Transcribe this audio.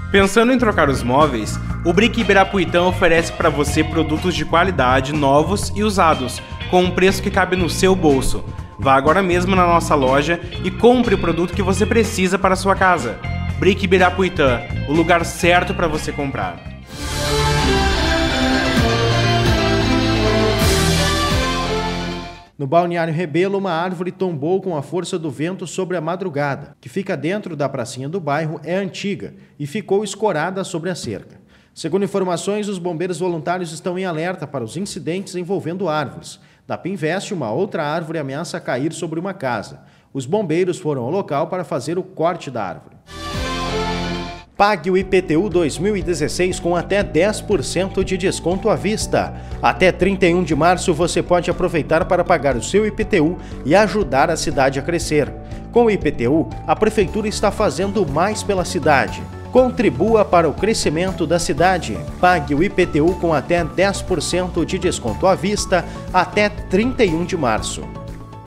Pensando em trocar os móveis, o Brick Ibirapuitã oferece para você produtos de qualidade, novos e usados, com um preço que cabe no seu bolso. Vá agora mesmo na nossa loja e compre o produto que você precisa para a sua casa. Brick Ibirapuitã, o lugar certo para você comprar. No Balneário Rebelo, uma árvore tombou com a força do vento sobre a madrugada, que fica dentro da pracinha do bairro, é antiga e ficou escorada sobre a cerca. Segundo informações, os bombeiros voluntários estão em alerta para os incidentes envolvendo árvores. Da Pinvest, uma outra árvore ameaça cair sobre uma casa. Os bombeiros foram ao local para fazer o corte da árvore. Pague o IPTU 2016 com até 10% de desconto à vista. Até 31 de março você pode aproveitar para pagar o seu IPTU e ajudar a cidade a crescer. Com o IPTU, a Prefeitura está fazendo mais pela cidade. Contribua para o crescimento da cidade. Pague o IPTU com até 10% de desconto à vista até 31 de março.